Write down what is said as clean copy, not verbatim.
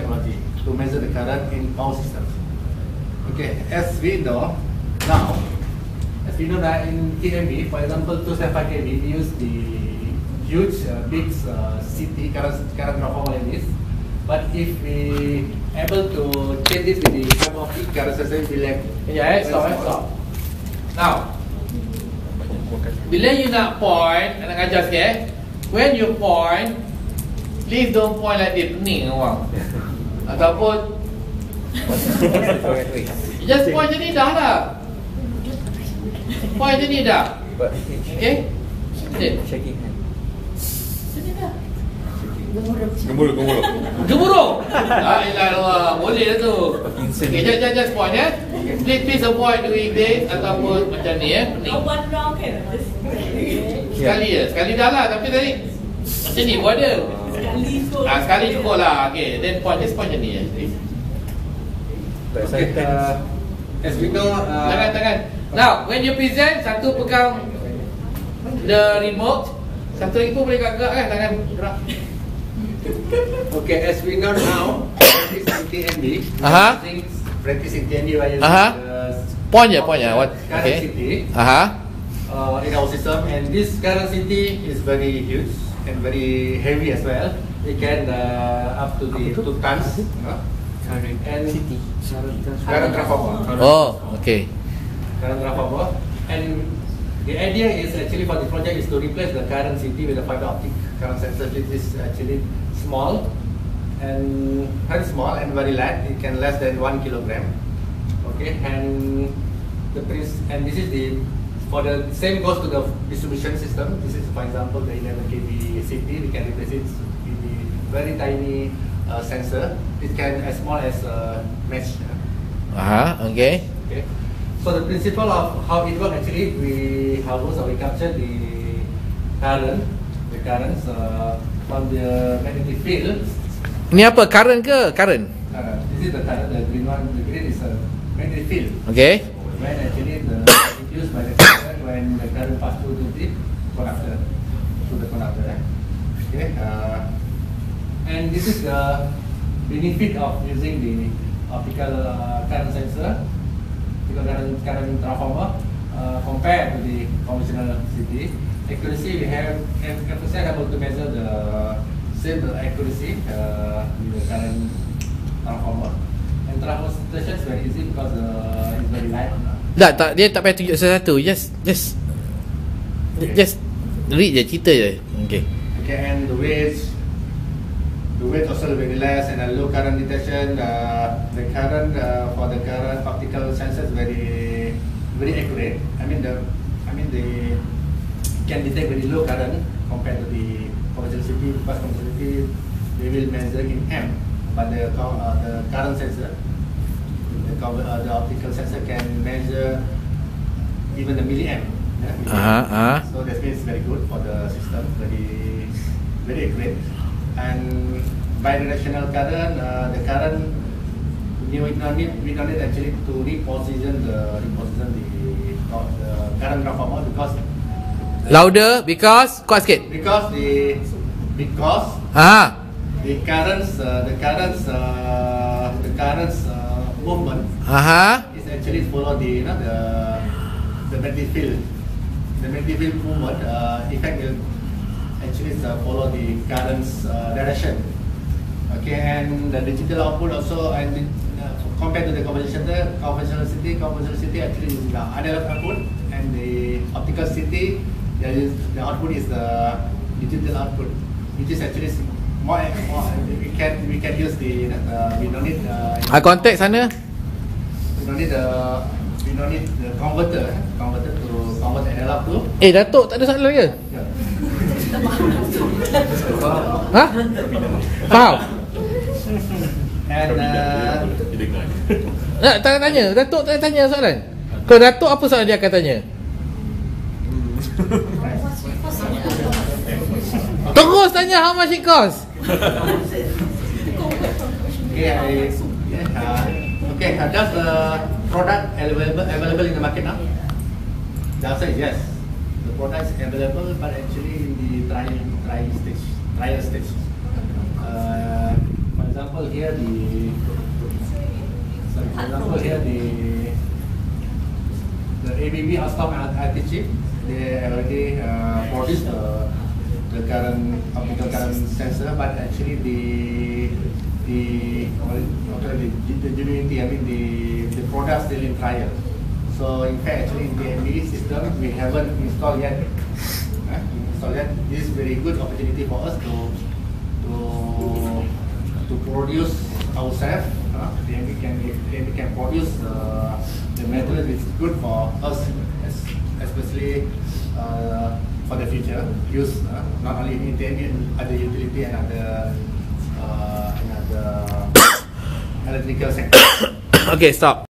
technology to measure the current in power systems. Okay, as we know that in TMB, for example, 275 kV, we use the huge, big CT current transformer like this. But if we able to change this with the fiber optic current sensor, we like stop. Now, bila you nak point, nak ajar sikit, when you point, please don't point like this, pening orang. Ataupun just point je ni dah lah. Point je ni dah. Okay? Shaking hand. Gemuruh. La ilaha illallah. Boleh lah tu. Okay, just point ya. Please avoid doing this ataupun macam ni ya. Pening. One round kan? Sekali dah lah. Tapi tadi macam ni buat dia. Sekali cukup lah. Okay, then just point je ni ya. Okay, as we know, tangan. Now, when you present, satu pegang the remote, satu lagi pun boleh gerak kan, tangan gerak. Okay, as we know now, practice TNB. Practice in TNB by using point je. What? Current CT in our system, and this current CT is very huge and very heavy as well. It can up to the 2 tons. And current transformer. Oh, okay. Current transformer. And the idea is actually for the project is to replace the current CT with a fiber optic current sensor. It is actually small and very small and very light. It can less than 1 kilogram. Okay, and this is the for the same goes to the distribution system. This is, for example, the 11 kV CT. We can replace it with the very tiny sensor. It can as small as a mesh. Okay. So the principle of how it works actually, we capture the currents from the magnetic field. Ni apa? Current ke? Current? This is the current. The green one. The green is a magnetic field. Okay. When actually induced by the current when the current pass through to the conductor. Okay. And this is the benefit of using the optical current sensor, optical current transformer, compared to the conventional CT. Accuracy, we have able to measure the same accuracy with the current transformer. And transportation is very easy because it's very light. Dia tak payah tunjuk satu-satu. Just read je, cerita je. Okay. And the weight also very less and a low current detection. The current for the current optical sensor is very accurate. I mean they can detect very low current compared to the conventional CT. Because conventional CT they will measure in M, but the current sensor, the optical sensor can measure even the milliamp. So that means very good for the system, very accurate. And bidirectional current, the current we don't need actually to reposition the current transformer because louder because kuat sikit. Because the currents movement is actually follow the magnetic field. The magnetic field movement effect will actually follow the current's direction. Okay, and the digital output also, and compared to the conventional CT actually is the analog output, and the optical CT, the output is the digital output, which is actually more we can use the we don't need konteks sana. We don't need the converter to convert analog to. Datuk tak ada soalan ke? Faham? And tak tanya. Datuk tak tanya soalan. Kalau Datuk apa soalan dia akan tanya? Terus tanya how much it cost. Okay, does the product available in the market now? The answer is yes. The product is available, but actually in the trial stage. For example, example here the ABB Alstom IT chip, they already produced the current optical current sensor, but actually the genuinity, I mean the product still in trial. So in fact, actually in the MBE system, we haven't installed yet. This is very good opportunity for us to produce ourselves. Then we can produce the material which is good for us, especially for the future use, not only in the other utility and other electrical sector. Okay, stop.